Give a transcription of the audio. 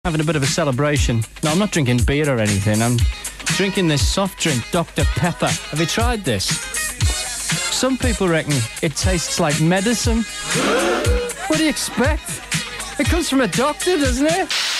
Having a bit of a celebration. No, I'm not drinking beer or anything. I'm drinking this soft drink, Dr. Pepper. Have you tried this? Some people reckon it tastes like medicine. What do you expect? It comes from a doctor, doesn't it?